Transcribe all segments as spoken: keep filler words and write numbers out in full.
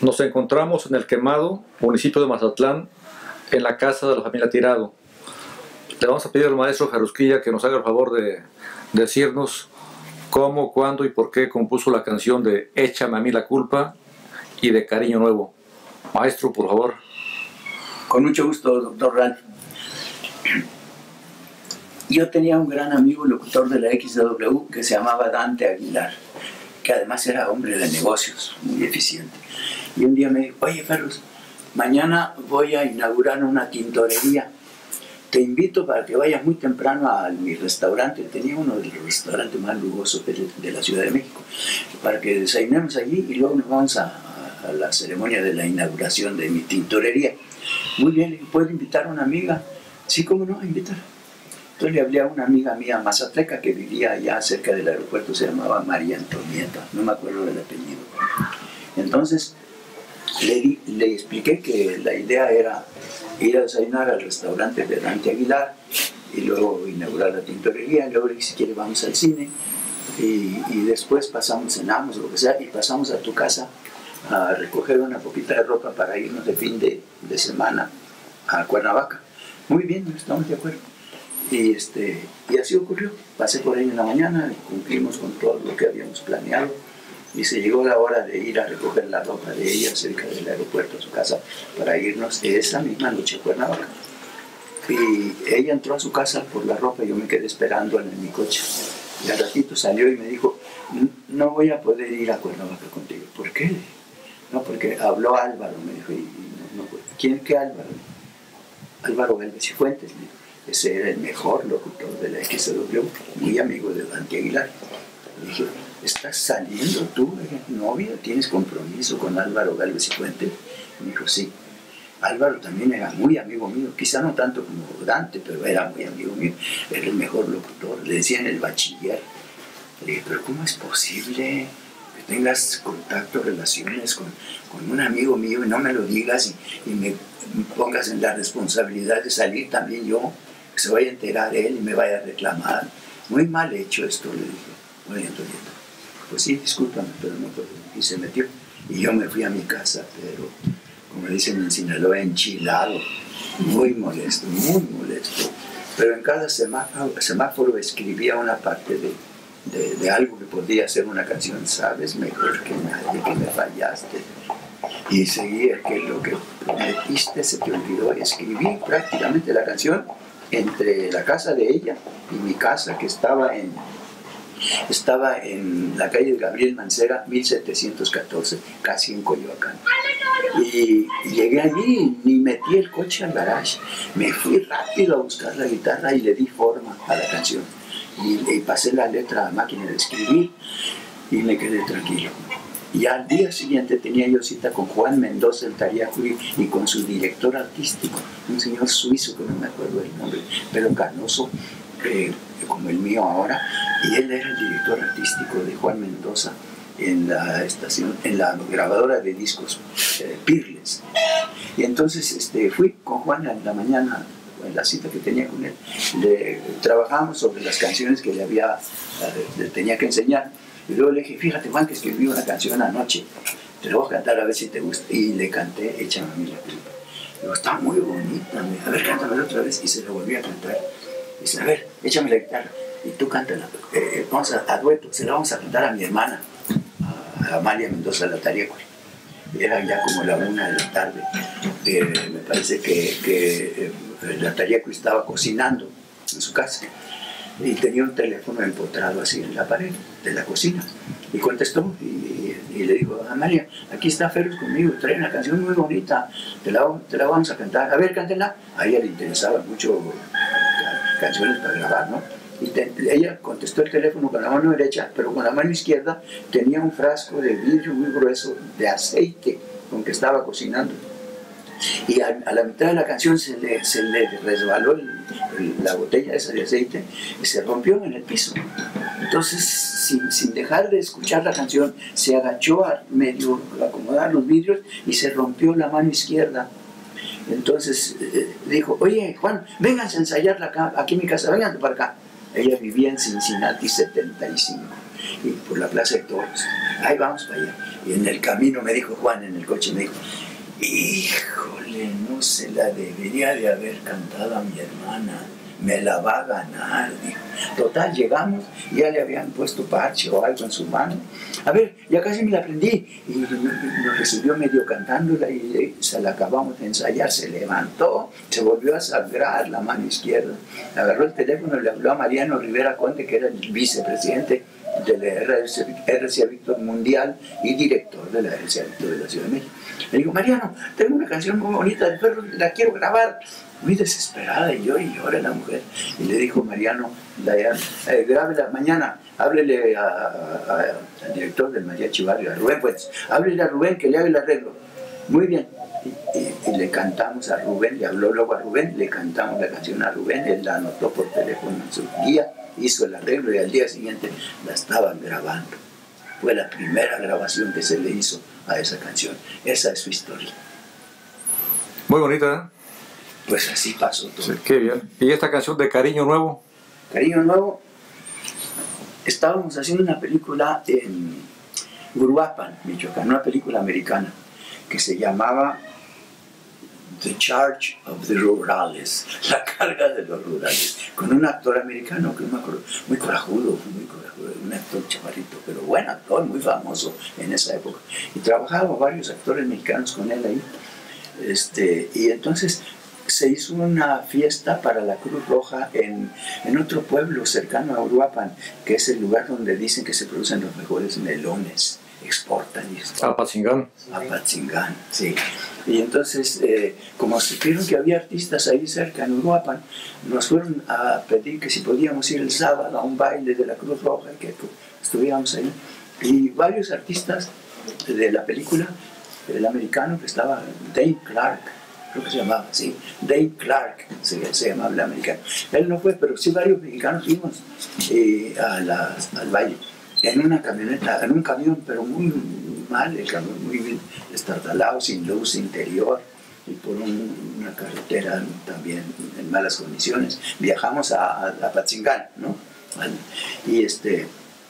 Nos encontramos en El Quemado, municipio de Mazatlán, en la casa de la familia Tirado. Le vamos a pedir al maestro Jarusquilla que nos haga el favor de decirnos cómo, cuándo y por qué compuso la canción de Échame a mí la culpa y de Cariño Nuevo. Maestro, por favor. Con mucho gusto, doctor Ran. Yo tenía un gran amigo locutor de la X W que se llamaba Dante Aguilar, que además era hombre de negocios, muy eficiente. Y un día me dijo, oye, Ferrus, mañana voy a inaugurar una tintorería. Te invito para que vayas muy temprano a mi restaurante. Tenía uno de los restaurantes más lujosos de, de la Ciudad de México. Para que desayunemos allí y luego nos vamos a, a, a la ceremonia de la inauguración de mi tintorería. Muy bien, le dije, ¿puedo invitar a una amiga? Sí, ¿cómo no? Invitar. Entonces le hablé a una amiga mía mazatleca que vivía allá cerca del aeropuerto, se llamaba María Antonieta, no me acuerdo del apellido. Entonces le, di, le expliqué que la idea era ir a desayunar al restaurante de Dante Aguilar y luego inaugurar la tintorería, luego le dije, si quiere vamos al cine y, y después pasamos, cenamos o lo que sea y pasamos a tu casa a recoger una poquita de ropa para irnos de fin de, de semana a Cuernavaca. Muy bien, estamos de acuerdo. Y, este, y así ocurrió. Pasé por ahí en la mañana, cumplimos con todo lo que habíamos planeado y se llegó la hora de ir a recoger la ropa de ella cerca del aeropuerto a su casa para irnos esa misma noche a Cuernavaca. Y ella entró a su casa por la ropa y yo me quedé esperando en mi coche. Y al ratito salió y me dijo, no voy a poder ir a Cuernavaca contigo. ¿Por qué? No, porque habló Álvaro, me dijo. Y no, no, ¿quién qué Álvaro? Álvaro Galvez y Fuentes, me dijo. Ese era el mejor locutor de la X W, muy amigo de Dante Aguilar. Le dije, ¿estás saliendo tú, eres novia? ¿Tienes compromiso con Álvaro Galvez y Fuentes? Me dijo, sí. Álvaro también era muy amigo mío, quizá no tanto como Dante, pero era muy amigo mío. Era el mejor locutor, le decían el bachiller. Le dije, pero ¿cómo es posible que tengas contacto, relaciones con, con un amigo mío y no me lo digas y, y me, me pongas en la responsabilidad de salir también yo? Que se vaya a enterar él y me vaya a reclamar. Muy mal hecho esto, le dije. Muy Antonieta. Pues sí, discúlpame, pero no puedo. Y se metió. Y yo me fui a mi casa, pero, como dicen en Sinaloa, enchilado. Muy molesto, muy molesto. Pero en cada semáforo, semáforo escribía una parte de, de, de algo que podía ser una canción. Sabes mejor que nadie que me fallaste. Y seguía que lo que prometiste se te olvidó. Y escribí prácticamente la canción entre la casa de ella y mi casa, que estaba en, estaba en la calle de Gabriel Mancera, mil setecientos catorce, casi en Coyoacán. Y, y llegué allí y ni metí el coche al garage. Me fui rápido a buscar la guitarra y le di forma a la canción. Y, y pasé la letra a máquina de escribir y me quedé tranquilo. Y al día siguiente tenía yo cita con Juan Mendoza, el Tariacuri, y con su director artístico, un señor suizo que no me acuerdo del nombre, pero canoso, eh, como el mío ahora, y él era el director artístico de Juan Mendoza en la estación, en la grabadora de discos eh, Pirles. Y entonces este, fui con Juan en la mañana, en la cita que tenía con él, le, trabajamos sobre las canciones que le, había, le tenía que enseñar. Y luego le dije, fíjate Juan, que escribí una canción anoche, te la voy a cantar a ver si te gusta. Y le canté, Échame a mí la culpa. Digo, está muy bonita, a ver, cántamela otra vez. Y se la volví a cantar. Y dice, a ver, échame la guitarra. Y tú cántala, eh, vamos a, a dueto, se la vamos a cantar a mi hermana, a, a Amalia Mendoza, la Tariacuri. Era ya como la una de la tarde. Eh, me parece que, que eh, la Tariacuri estaba cocinando en su casa. Y tenía un teléfono empotrado así en la pared de la cocina. Y contestó y, y, y le dijo, Amalia, aquí está Ferrus conmigo, trae una canción muy bonita, te la, te la vamos a cantar. A ver, cántela. A ella le interesaban mucho canciones para grabar, ¿no? Y te, ella contestó el teléfono con la mano derecha, pero con la mano izquierda tenía un frasco de vidrio muy grueso de aceite con que estaba cocinando. Y a, a la mitad de la canción se le, se le resbaló el, el, la botella esa de aceite y se rompió en el piso. Entonces, sin, sin dejar de escuchar la canción, se agachó a medio acomodar los vidrios y se rompió la mano izquierda. Entonces eh, dijo, oye Juan, vénganse a ensayarla acá, aquí en mi casa, vénganse para acá. Ella vivía en Cincinnati setenta y cinco. y por la Plaza de Toros. Ahí vamos para allá. Y en el camino me dijo Juan, en el coche, me dijo, híjole, no se la debería de haber cantado a mi hermana, me la va a ganar, dijo. Total, llegamos, ya le habían puesto parche o algo en su mano. A ver, ya casi me la aprendí. Y nos recibió medio cantándola y se la acabamos de ensayar. Se levantó, se volvió a sangrar la mano izquierda. Agarró el teléfono y le habló a Mariano Rivera Conde, que era el vicepresidente de la R C A Víctor Mundial y director de la R C A Víctor de la Ciudad de México. Le digo, Mariano, tengo una canción muy bonita de Ferro, la quiero grabar. Muy desesperada, y yo y llora la mujer. Y le dijo Mariano, eh, grábela mañana, háblele a, a, a, al director del Mariachi Barrio, a Rubén Fuentes, háblele a Rubén que le haga el arreglo. Muy bien. Y, y, y le cantamos a Rubén, le habló luego a Rubén, le cantamos la canción a Rubén, él la anotó por teléfono en su guía, hizo el arreglo y al día siguiente la estaban grabando. Fue la primera grabación que se le hizo a esa canción. Esa es su historia. Muy bonita, ¿eh? Pues así pasó todo. Sí, qué bien. ¿Y esta canción de Cariño Nuevo? Cariño Nuevo, estábamos haciendo una película en Uruapan, Michoacán, una película americana que se llamaba The Charge of the Rurales, la carga de los rurales, con un actor americano que no me acuerdo, muy corajudo, muy corajudo, un actor chavarrito, pero buen actor, muy famoso en esa época. Y trabajaba varios actores mexicanos con él ahí. Este, y entonces se hizo una fiesta para la Cruz Roja en, en otro pueblo cercano a Uruapan, que es el lugar donde dicen que se producen los mejores melones, exportan y exportan. Apatzingán. Apatzingán, sí. Y entonces, eh, como supieron que había artistas ahí cerca en Uruapan, nos fueron a pedir que si podíamos ir el sábado a un baile de la Cruz Roja, que pues, estuviéramos ahí. Y varios artistas de la película, el americano que estaba, Dave Clark, creo que se llamaba así, Dave Clark, se, se llamaba el americano. Él no fue, pero sí varios mexicanos fuimos eh, a la, al baile, en una camioneta, en un camión, pero muy mal, el camión muy destartalado, sin luz interior, y por un, una carretera también en malas condiciones. Viajamos a, a, a Apatzingán, ¿no? Y este,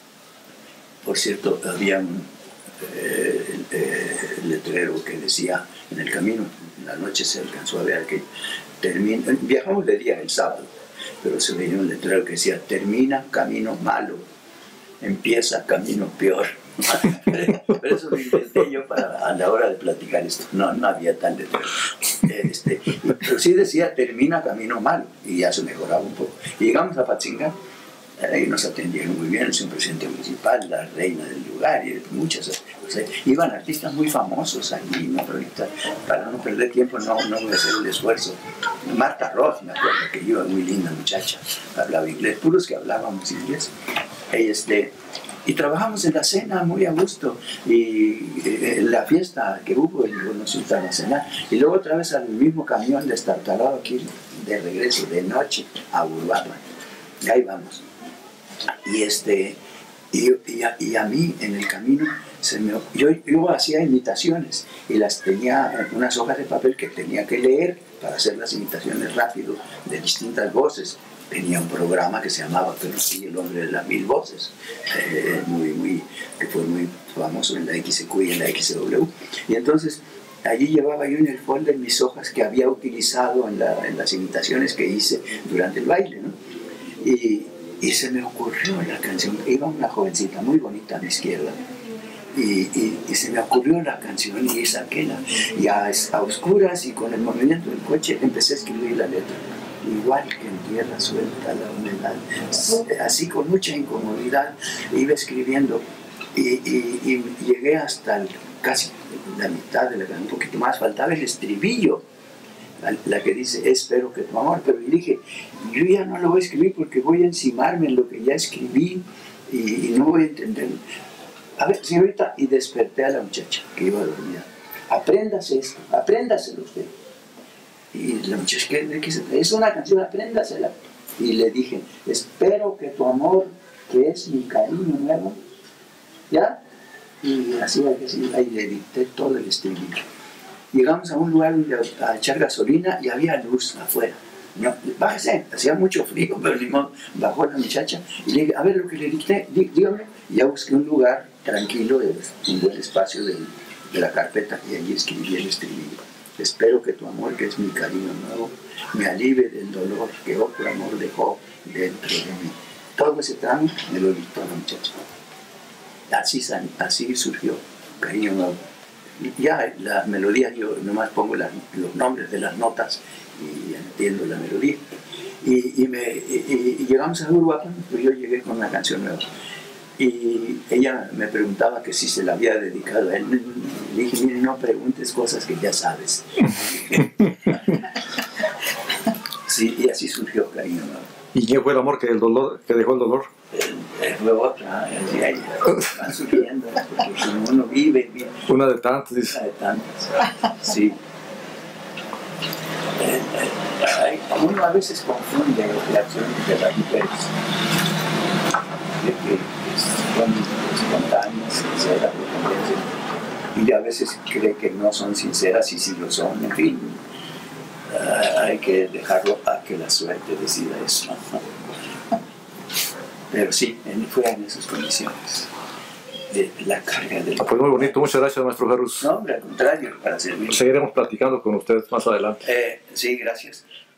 por cierto, había un eh, eh, letrero que decía en el camino, en la noche se alcanzó a ver que termina, viajamos de día el sábado, pero se veía un letrero que decía, termina camino malo, empieza camino peor. Pero eso lo inventé yo para, a la hora de platicar esto, no, no había tal letrero. Este, pero sí decía, termina camino malo, y ya se mejoraba un poco. Y llegamos a Apatzingán, ahí nos atendieron muy bien, el señor presidente municipal, la reina del lugar y muchas, o sea, iban artistas muy famosos allí, ¿no? Pero ahorita, para no perder tiempo, no, no voy a hacer el esfuerzo. Marta Roth, me acuerdo que iba, muy linda muchacha, hablaba inglés, puros que hablábamos inglés. Y, este, y trabajamos en la cena muy a gusto, y eh, la fiesta que hubo, y nos invitaron a cenar, y luego otra vez al mismo camión destartalado aquí, de regreso de noche a Uruapan, y ahí vamos. Y, este, y, y, a, y a mí en el camino se me, yo, yo hacía imitaciones y las tenía en unas hojas de papel que tenía que leer para hacer las imitaciones rápido de distintas voces. Tenía un programa que se llamaba Pero sí, el hombre de las mil voces, eh, muy, muy, que fue muy famoso en la X Q y en la X W. Y entonces allí llevaba yo en el folder mis hojas que había utilizado en, la, en las imitaciones que hice durante el baile, ¿no? Y, Y se me ocurrió la canción, iba una jovencita muy bonita a mi izquierda, y, y, y se me ocurrió la canción y saqué la, y a, a oscuras y con el movimiento del coche empecé a escribir la letra. Igual que en tierra suelta la humedad, así con mucha incomodidad iba escribiendo y, y, y llegué hasta el, casi la mitad de la canción, un poquito más, faltaba el estribillo. La, la que dice, espero que tu amor, pero dije, yo ya no lo voy a escribir porque voy a encimarme en lo que ya escribí y, y no voy a entender. A ver, señorita, y desperté a la muchacha que iba a dormir. Apréndase esto, apréndaselo usted. Y la muchacha, ¿qué, qué, es una canción, apréndasela. Y le dije, espero que tu amor, que es mi cariño nuevo, ¿ya? Y así, así ahí le dicté todo el estribillo. Llegamos a un lugar donde a echar gasolina y había luz afuera. No, bájese, hacía mucho frío, pero ni modo, bajó la muchacha y le dije, a ver lo que le dicté, dí, dígame. Y ya busqué un lugar tranquilo, de, un buen espacio de, de la carpeta, y allí escribí el estribillo. Espero que tu amor, que es mi cariño nuevo, me alivie del dolor que otro amor dejó dentro de mí. Todo ese tramo me lo dictó la muchacha. Así, así surgió Cariño Nuevo. Ya las melodías, yo nomás pongo las, los nombres de las notas y entiendo la melodía. Y, y, me, y, y llegamos a Uruguay, pues yo llegué con una canción nueva. Y ella me preguntaba que si se la había dedicado a él. Le dije, mire, no preguntes cosas que ya sabes. Sí, y así surgió Cariño Nuevo. ¿Y quién fue el amor que, el dolor, que dejó el dolor? Fue otra, así ahí van surgiendo, porque si uno vive, vive. Una de tantas, dice. Una de tantas, sí. Eh, eh, uno a veces confunde la acción de las mujeres, de que son espontáneas, sinceras, y a veces cree que no son sinceras y sí lo son, en fin. Uh, hay que dejarlo a que la suerte decida eso. Pero sí, fue en esas condiciones de la carga del... Ah, pues muy bonito, muchas gracias, maestro Ferrus. No, hombre, al contrario, para servir. Seguiremos platicando con usted más adelante. Eh, sí, gracias.